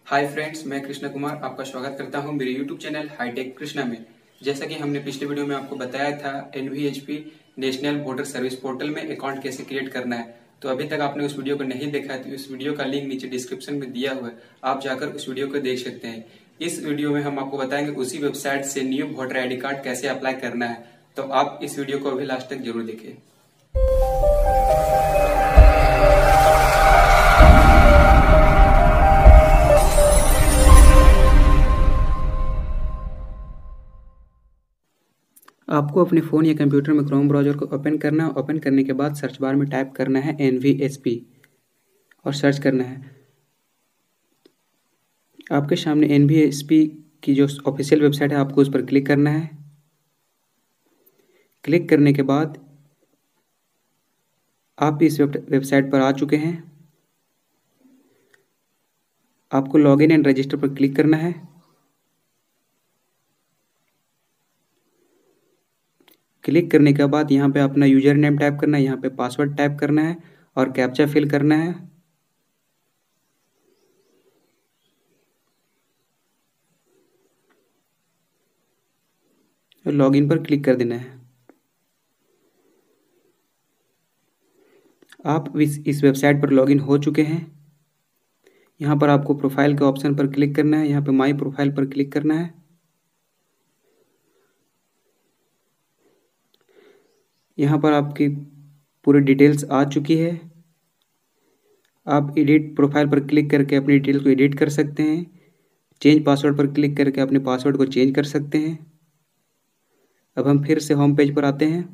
Hi friends, मैं कृष्णा कुमार आपका स्वागत करता हूं मेरे यूट्यूब चैनल हाईटेक कृष्णा में। जैसा कि हमने पिछले वीडियो में आपको बताया था NVHP national voter service portal में अकाउंट कैसे क्रिएट करना है, तो अभी तक आपने उस वीडियो को नहीं देखा है तो इस वीडियो का लिंक नीचे डिस्क्रिप्शन में दिया हुआ है, आप जाकर उस वीडियो को देख सकते हैं। इस वीडियो में हम आपको बताएंगे उसी वेबसाइट से new voter I D card कैसे अप्लाई करना है, तो आप इस वीडियो को अभी लास्ट तक जरूर देखें। आपको अपने फ़ोन या कंप्यूटर में क्रोम ब्राउज़र को ओपन करना है। ओपन करने के बाद सर्च बार में टाइप करना है NVHP और सर्च करना है। आपके सामने NVHP की जो ऑफिशियल वेबसाइट है आपको उस पर क्लिक करना है। क्लिक करने के बाद आप इस वेबसाइट पर आ चुके हैं। आपको लॉगिन एंड रजिस्टर पर क्लिक करना है। क्लिक करने के बाद यहाँ पे अपना यूजर नेम टाइप करना है, यहाँ पे पासवर्ड टाइप करना है और कैप्चा फिल करना है। लॉगिन पर क्लिक कर देना है। आप इस वेबसाइट पर लॉगिन हो चुके हैं। यहाँ पर आपको प्रोफाइल के ऑप्शन पर क्लिक करना है, यहाँ पे माई प्रोफाइल पर क्लिक करना है। यहाँ पर आपकी पूरी डिटेल्स आ चुकी है। आप एडिट प्रोफाइल पर क्लिक करके अपनी डिटेल्स को एडिट कर सकते हैं। चेंज पासवर्ड पर क्लिक करके अपने पासवर्ड को चेंज कर सकते हैं। अब हम फिर से होम पेज पर आते हैं।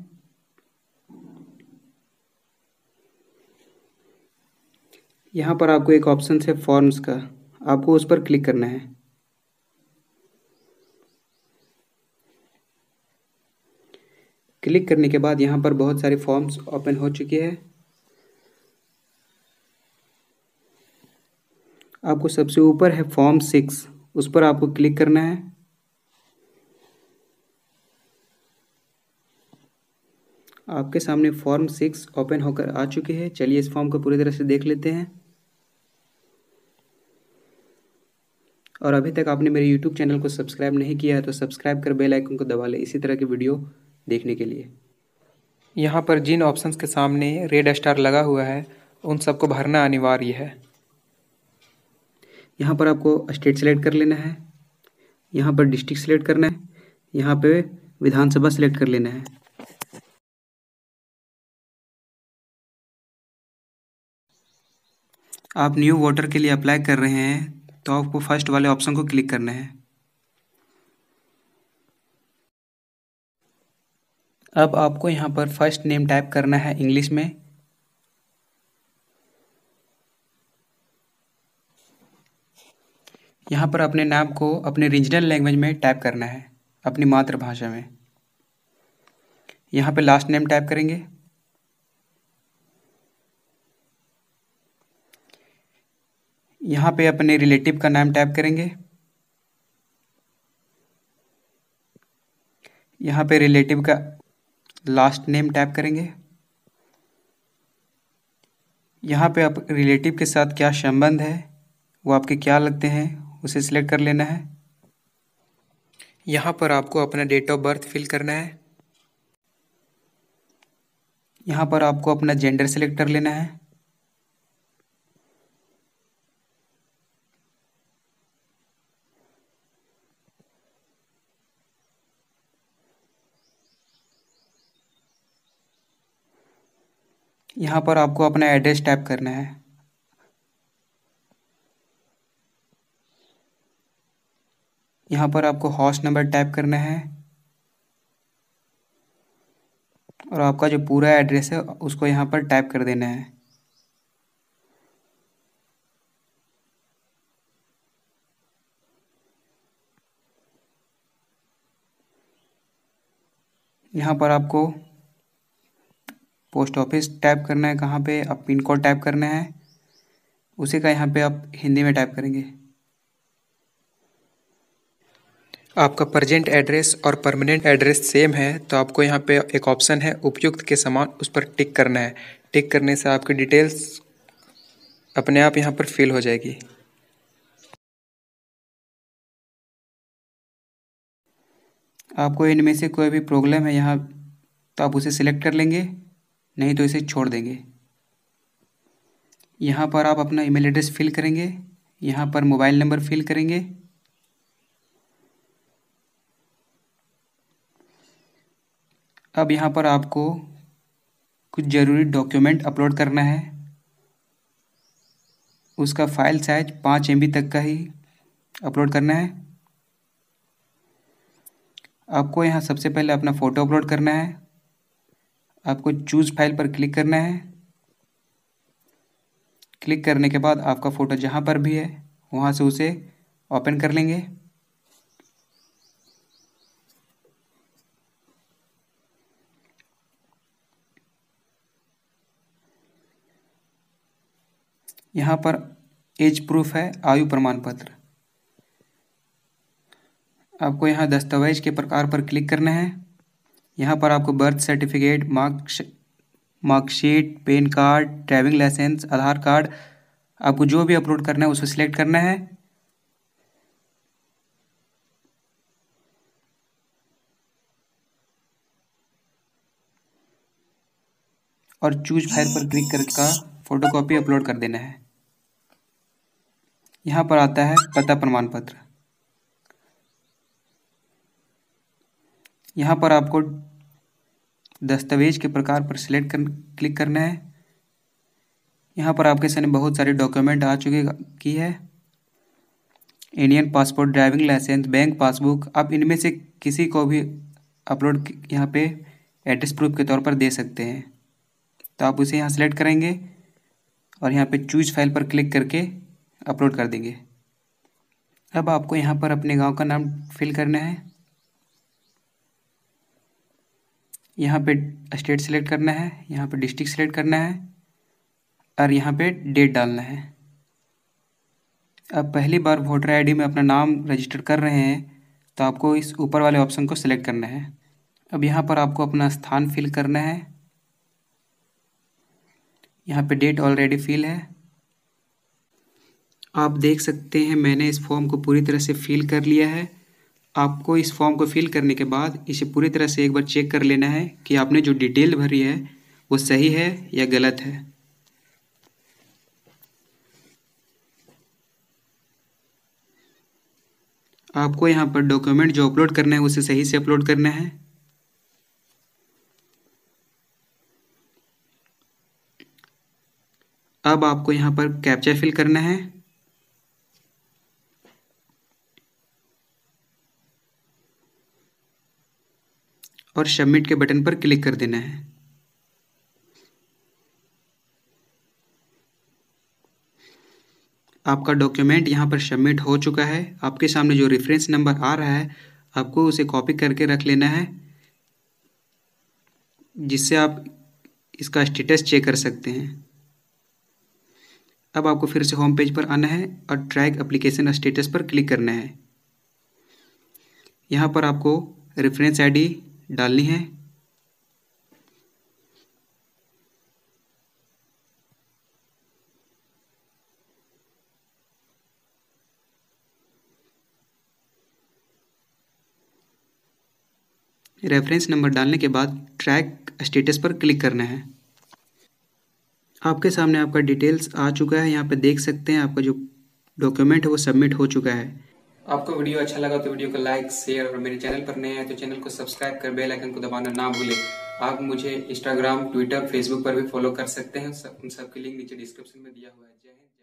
यहाँ पर आपको एक ऑप्शन है फॉर्म्स का, आपको उस पर क्लिक करना है। क्लिक करने के बाद यहाँ पर बहुत सारे फॉर्म्स ओपन हो चुके हैं। आपको सबसे ऊपर है फॉर्म 6, उस पर आपको क्लिक करना है। आपके सामने फॉर्म 6 ओपन होकर आ चुके हैं। चलिए इस फॉर्म को पूरी तरह से देख लेते हैं। और अभी तक आपने मेरे YouTube चैनल को सब्सक्राइब नहीं किया है तो सब्सक्राइब कर बेल आइकन को दबा लें इसी तरह की वीडियो देखने के लिए। यहाँ पर जिन ऑप्शंस के सामने रेड स्टार लगा हुआ है उन सबको भरना अनिवार्य है। यहाँ पर आपको स्टेट सेलेक्ट कर लेना है, यहाँ पर डिस्ट्रिक्ट सेलेक्ट करना है, यहाँ पे विधानसभा सेलेक्ट कर लेना है। आप न्यू वोटर के लिए अप्लाई कर रहे हैं तो आपको फर्स्ट वाले ऑप्शन को क्लिक करना है। अब आपको यहाँ पर फर्स्ट नेम टाइप करना है इंग्लिश में। यहाँ पर अपने नाम को अपने रीजनल लैंग्वेज में टाइप करना है, अपनी मातृभाषा में। यहाँ पे लास्ट नेम टाइप करेंगे। यहाँ पे अपने रिलेटिव का नाम टाइप करेंगे। यहाँ पे रिलेटिव का लास्ट नेम टाइप करेंगे। यहाँ पे आप रिलेटिव के साथ क्या संबंध है, वो आपके क्या लगते हैं, उसे सिलेक्ट कर लेना है। यहाँ पर आपको अपना डेट ऑफ बर्थ फिल करना है। यहाँ पर आपको अपना जेंडर सिलेक्ट कर लेना है। यहाँ पर आपको अपना एड्रेस टाइप करना है। यहाँ पर आपको हाउस नंबर टाइप करना है और आपका जो पूरा एड्रेस है उसको यहाँ पर टाइप कर देना है। यहाँ पर आपको पोस्ट ऑफिस टाइप करना है, कहाँ पे आप पिन कोड टाइप करना है, उसी का यहाँ पे आप हिंदी में टाइप करेंगे। आपका प्रेजेंट एड्रेस और परमानेंट एड्रेस सेम है तो आपको यहाँ पे एक ऑप्शन है उपयुक्त के समान, उस पर टिक करना है। टिक करने से आपकी डिटेल्स अपने आप यहाँ पर फिल हो जाएगी। आपको इनमें से कोई भी प्रॉब्लम है यहाँ तो आप उसे सिलेक्ट कर लेंगे, नहीं तो इसे छोड़ देंगे। यहाँ पर आप अपना ईमेल एड्रेस फिल करेंगे, यहाँ पर मोबाइल नंबर फिल करेंगे। अब यहाँ पर आपको कुछ ज़रूरी डॉक्यूमेंट अपलोड करना है। उसका फाइल साइज 5 MB तक का ही अपलोड करना है। आपको यहाँ सबसे पहले अपना फ़ोटो अपलोड करना है। आपको चूज़ फाइल पर क्लिक करना है। क्लिक करने के बाद आपका फ़ोटो जहाँ पर भी है वहाँ से उसे ओपन कर लेंगे। यहाँ पर एज प्रूफ है, आयु प्रमाण पत्र। आपको यहाँ दस्तावेज के प्रकार पर क्लिक करना है। यहाँ पर आपको birth certificate, marksheet, PAN card, driving licence, Aadhaar card, आपको जो भी अपलोड करना है उसे सिलेक्ट करना है। और चूज फाइल पर क्लिक करके फोटोकॉपी अपलोड कर देना है। यहाँ पर आता है पता प्रमाण पत्र। यहाँ पर आपको दस्तावेज के प्रकार पर क्लिक करना है। यहाँ पर आपके सामने बहुत सारे डॉक्यूमेंट आ चुके की है। Indian passport, driving licence, bank passbook, आप इनमें से किसी को भी अपलोड यहाँ पे एड्रेस प्रूफ के तौर पर दे सकते हैं। तो आप उसे यहाँ सेलेक्ट करेंगे और यहाँ पे चूज फाइल पर क्लिक करके अपलोड कर देंगे। अब आपको यहाँ पर अपने गांव का नाम फिल करना है। यहाँ पे स्टेट सेलेक्ट करना है, यहाँ पे डिस्ट्रिक्ट सेलेक्ट करना है और यहाँ पे डेट डालना है। अब पहली बार वोटर आईडी में अपना नाम रजिस्टर कर रहे हैं तो आपको इस ऊपर वाले ऑप्शन को सिलेक्ट करना है। अब यहाँ पर आपको अपना स्थान फिल करना है। यहाँ पे डेट ऑलरेडी फिल है। आप देख सकते हैं मैंने इस फॉर्म को पूरी तरह से फिल कर लिया है। आपको इस फॉर्म को फिल करने के बाद इसे पूरी तरह से एक बार चेक कर लेना है कि आपने जो डिटेल भरी है वो सही है या गलत है। आपको यहाँ पर डॉक्यूमेंट जो अपलोड करना है उसे सही से अपलोड करना है। अब आपको यहाँ पर कैप्चा फिल करना है और सबमिट के बटन पर क्लिक कर देना है। आपका डॉक्यूमेंट यहाँ पर सबमिट हो चुका है। आपके सामने जो रेफरेंस नंबर आ रहा है आपको उसे कॉपी करके रख लेना है, जिससे आप इसका स्टेटस चेक कर सकते हैं। अब आपको फिर से होम पेज पर आना है और ट्रैक एप्लीकेशन स्टेटस पर क्लिक करना है। यहाँ पर आपको रेफरेंस आईडी डालनी है। रेफरेंस नंबर डालने के बाद ट्रैक स्टेटस पर क्लिक करना है। आपके सामने आपका डिटेल्स आ चुका है। यहाँ पे देख सकते हैं आपका जो डॉक्यूमेंट है वो सबमिट हो चुका है। आपको वीडियो अच्छा लगा तो वीडियो को लाइक, शेयर और मेरे चैनल पर नए हैं तो चैनल को सब्सक्राइब कर बेल आइकन को दबाना ना भूलें। आप मुझे इंस्टाग्राम, ट्विटर, फेसबुक पर भी फॉलो कर सकते हैं। उन सब की लिंक नीचे डिस्क्रिप्शन में दिया हुआ है। जय हिंद।